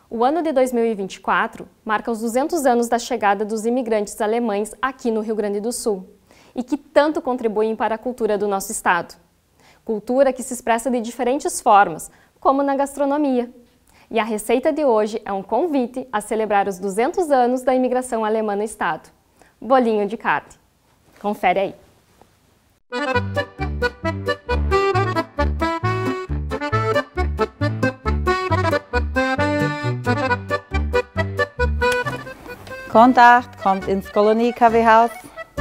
O ano de 2024 marca os 200 anos da chegada dos imigrantes alemães aqui no Rio Grande do Sul e que tanto contribuem para a cultura do nosso estado. Cultura que se expressa de diferentes formas, como na gastronomia. E a receita de hoje é um convite a celebrar os 200 anos da imigração alemã no estado. Bolinho de carne. Confere aí. Kontakt, kommt ins Kolonie-Kaffeehaus.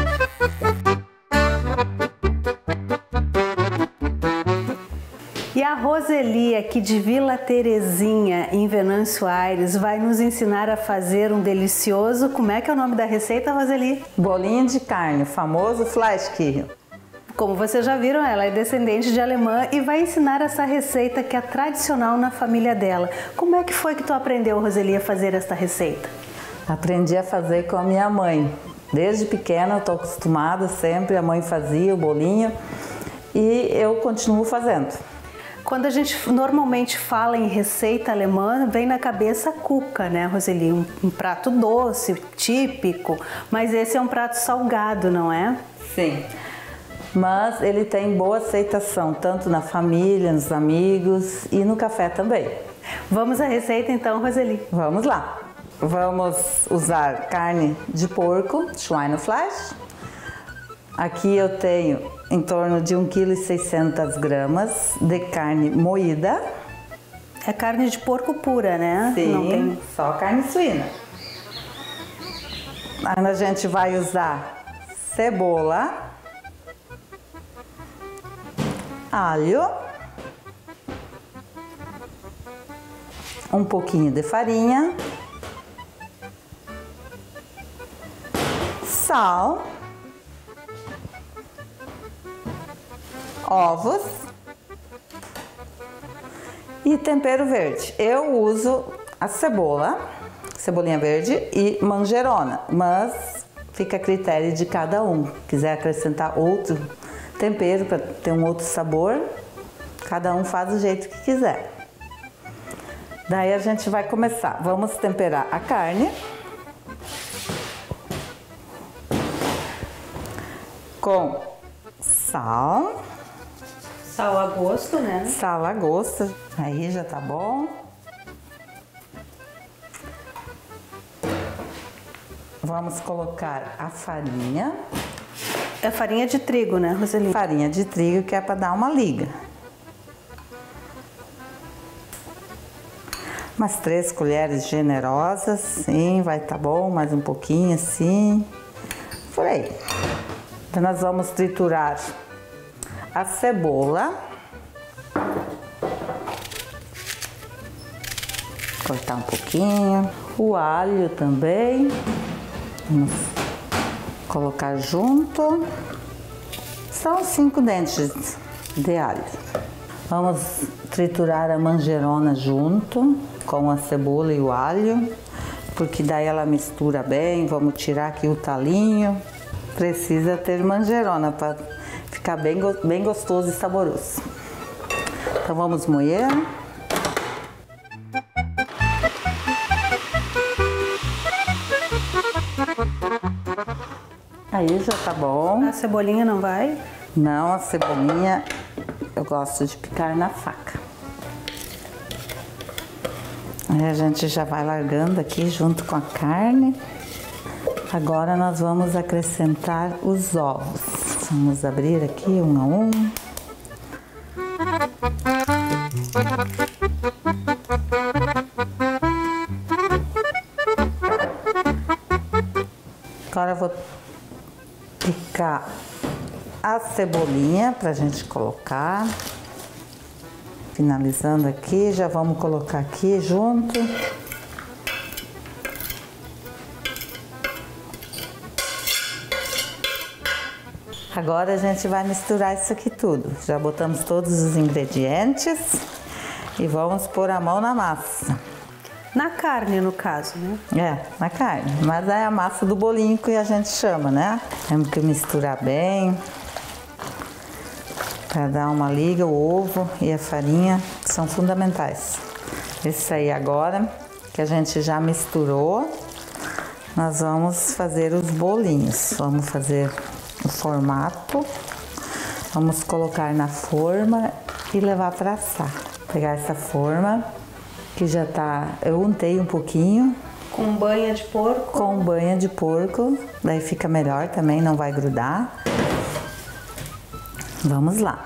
E a Roseli, aqui de Vila Terezinha, em Venâncio Aires, vai nos ensinar a fazer um delicioso... Como é que é o nome da receita, Roseli? Bolinho de carne, o famoso Fleischkirchen. Como vocês já viram, ela é descendente de alemã e vai ensinar essa receita que é tradicional na família dela. Como é que foi que tu aprendeu, Roseli, a fazer esta receita? Aprendi a fazer com a minha mãe. Desde pequena eu estou acostumada sempre, a mãe fazia o bolinho e eu continuo fazendo. Quando a gente normalmente fala em receita alemã, vem na cabeça cuca, né, Roseli? Um prato doce, típico, mas esse é um prato salgado, não é? Sim, mas ele tem boa aceitação, tanto na família, nos amigos e no café também. Vamos à receita então, Roseli? Vamos lá! Vamos usar carne de porco, Schweinefleisch. Aqui eu tenho em torno de 1,6 kg de carne moída. É carne de porco pura, né? Sim, não tem... só carne suína. Aí a gente vai usar cebola, alho, um pouquinho de farinha, sal, ovos e tempero verde. Eu uso a cebolinha verde e manjerona, mas fica a critério de cada um. Quiser acrescentar outro tempero para ter um outro sabor, cada um faz do jeito que quiser. Daí a gente vai começar. Vamos temperar a carne com sal. Sal a gosto, né? Sal a gosto. Aí já tá bom. Vamos colocar a farinha. É farinha de trigo, né, Roseli? Farinha de trigo, que é para dar uma liga. Umas 3 colheres generosas, sim, vai tá bom. Mais um pouquinho assim. Por aí. Então nós vamos triturar a cebola, cortar um pouquinho, o alho também, vamos colocar junto, são 5 dentes de alho. Vamos triturar a manjerona junto com a cebola e o alho, porque daí ela mistura bem. Vamos tirar aqui o talinho. Precisa ter manjerona para ficar bem gostoso e saboroso. Então vamos moer. Aí já tá bom. A cebolinha não vai? Não, a cebolinha eu gosto de picar na faca. Aí a gente já vai largando aqui junto com a carne. Agora nós vamos acrescentar os ovos. Vamos abrir aqui um a um. Agora eu vou picar a cebolinha pra gente colocar. Finalizando aqui, já vamos colocar aqui junto. Agora a gente vai misturar isso aqui tudo. Já botamos todos os ingredientes e vamos pôr a mão na massa. Na carne, no caso, né? É, na carne. Mas é a massa do bolinho que a gente chama, né? Temos que misturar bem. Para dar uma liga, o ovo e a farinha são fundamentais. Esse aí agora que a gente já misturou, nós vamos fazer os bolinhos. Vamos fazer o formato, vamos colocar na forma e levar para assar. Pegar essa forma que já tá, eu untei um pouquinho. Com banha de porco? Com banha de porco, daí fica melhor também, não vai grudar. Vamos lá.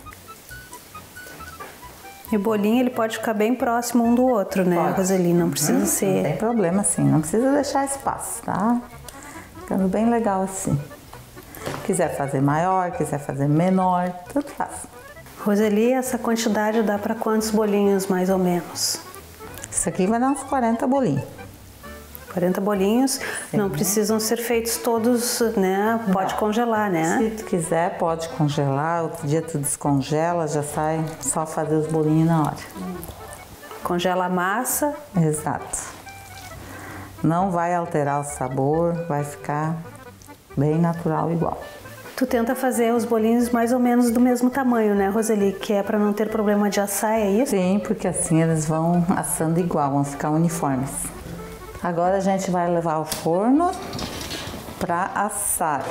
E o bolinho ele pode ficar bem próximo um do outro, né, Roseli? Não precisa ser... Não tem problema assim, não precisa deixar espaço, tá? Ficando bem legal assim. Quiser fazer maior, quiser fazer menor, tudo faz. Roseli, essa quantidade dá para quantos bolinhos mais ou menos? Isso aqui vai dar uns 40 bolinhos. 40 bolinhos, Sim. Não precisam ser feitos todos, né? Pode congelar, né? Se tu quiser, pode congelar. Outro dia tu descongela, já sai só fazer os bolinhos na hora. Congela a massa. Exato. Não vai alterar o sabor, vai ficar bem natural igual. Tu tenta fazer os bolinhos mais ou menos do mesmo tamanho, né, Roseli? Que é para não ter problema de assar, é isso? Sim, porque assim eles vão assando igual, vão ficar uniformes. Agora a gente vai levar ao forno para assar.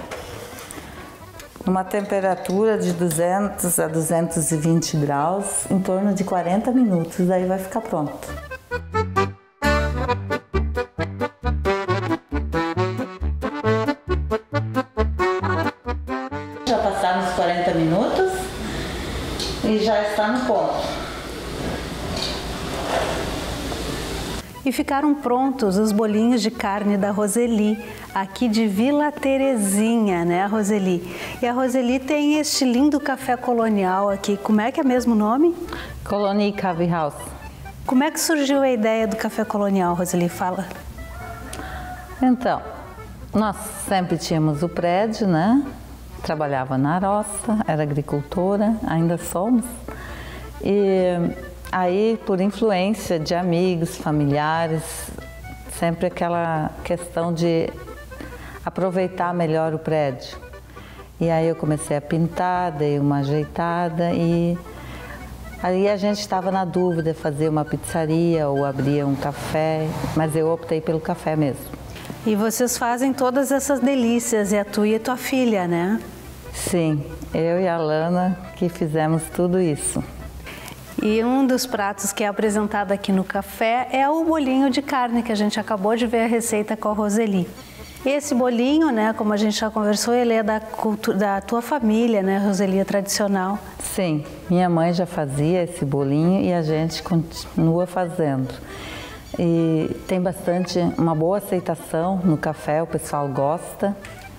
Numa temperatura de 200 a 220 graus, em torno de 40 minutos, daí vai ficar pronto. Já passaram os 40 minutos e já está no ponto. E ficaram prontos os bolinhos de carne da Roseli, aqui de Vila Terezinha, né, Roseli? E a Roseli tem este lindo café colonial aqui. Como é que é mesmo o nome? Colony Coffee House. Como é que surgiu a ideia do café colonial, Roseli? Fala. Então, nós sempre tínhamos o prédio, né? Trabalhava na roça, era agricultora, ainda somos. E aí, por influência de amigos, familiares, sempre aquela questão de aproveitar melhor o prédio. E aí eu comecei a pintar, dei uma ajeitada e aí a gente estava na dúvida de fazer uma pizzaria ou abrir um café, mas eu optei pelo café mesmo. E vocês fazem todas essas delícias, é tu e a tua filha, né? Sim, eu e a Lana que fizemos tudo isso. E um dos pratos que é apresentado aqui no café é o bolinho de carne, que a gente acabou de ver a receita com a Roseli. Esse bolinho, né, como a gente já conversou, ele é da tua família, né, Roseli, é tradicional. Sim, minha mãe já fazia esse bolinho e a gente continua fazendo. E tem uma boa aceitação no café, o pessoal gosta.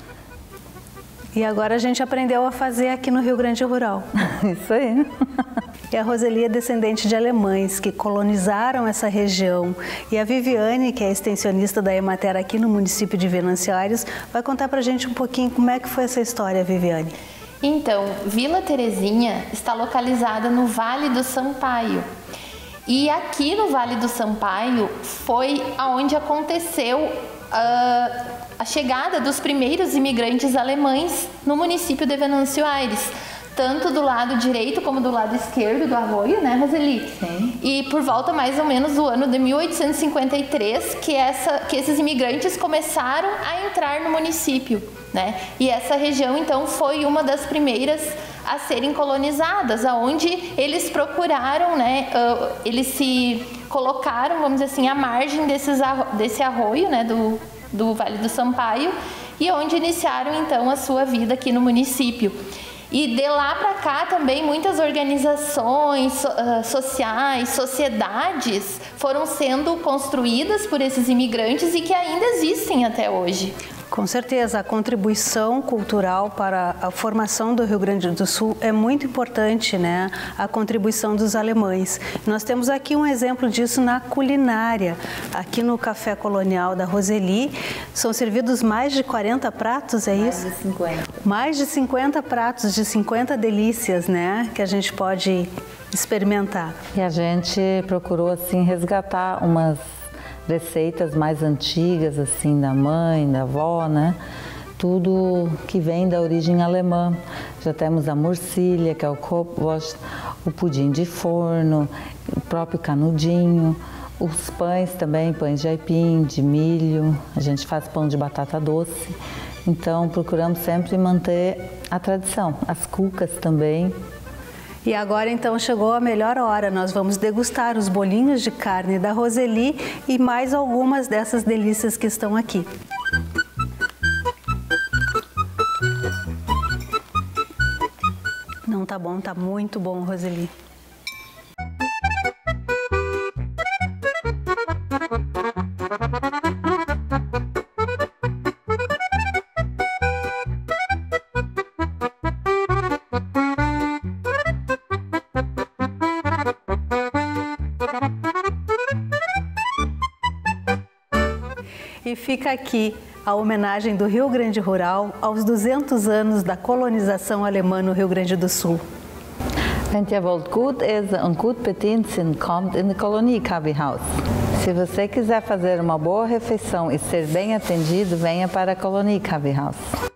E agora a gente aprendeu a fazer aqui no Rio Grande Rural. Isso aí. E a Roseli é descendente de alemães que colonizaram essa região. E a Viviane, que é extensionista da Emater aqui no município de Venâncio Aires, vai contar pra gente um pouquinho como é que foi essa história, Viviane. Então, Vila Terezinha está localizada no Vale do Sampaio. E aqui no Vale do Sampaio foi aonde aconteceu a chegada dos primeiros imigrantes alemães no município de Venâncio Aires, tanto do lado direito como do lado esquerdo do arroio, né, Roseli? Sim. E por volta mais ou menos do ano de 1853 que esses imigrantes começaram a entrar no município, né? E essa região então foi uma das primeiras a serem colonizadas, aonde eles procuraram, né? Eles se colocaram, vamos dizer assim, à margem desse arroio, né? Do Vale do Sampaio, e onde iniciaram então a sua vida aqui no município. E de lá para cá também muitas organizações sociais, sociedades foram sendo construídas por esses imigrantes e que ainda existem até hoje. Com certeza, a contribuição cultural para a formação do Rio Grande do Sul é muito importante, né? A contribuição dos alemães. Nós temos aqui um exemplo disso na culinária. Aqui no Café Colonial da Roseli, são servidos mais de 40 pratos, é isso? Mais de 50. Mais de 50 pratos, de 50 delícias, né? Que a gente pode experimentar. E a gente procurou, assim, resgatar umas receitas mais antigas, assim, da mãe, da avó, né? Tudo que vem da origem alemã. Já temos a morcilha, que é o Kopfwurst, o pudim de forno, o próprio canudinho, Os pães também, pães de aipim, de milho, a gente faz pão de batata doce. Então procuramos sempre manter a tradição, as cucas também. E agora então chegou a melhor hora, nós vamos degustar os bolinhos de carne da Roseli e mais algumas dessas delícias que estão aqui. Não tá bom, tá muito bom, Roseli. E fica aqui a homenagem do Rio Grande Rural aos 200 anos da colonização alemã no Rio Grande do Sul. Wenn ihr wollt gut essen und gut bedient sind, kommt in die Kolonie Kaffeehaus. Se você quiser fazer uma boa refeição e ser bem atendido, venha para a Kolonie Kaffeehaus.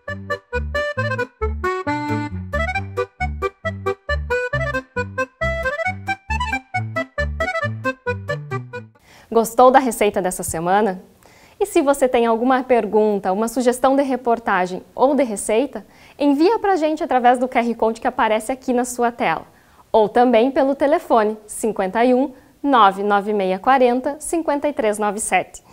Gostou da receita dessa semana? E se você tem alguma pergunta, uma sugestão de reportagem ou de receita, envia para a gente através do QR Code que aparece aqui na sua tela. Ou também pelo telefone 51 99640 5397.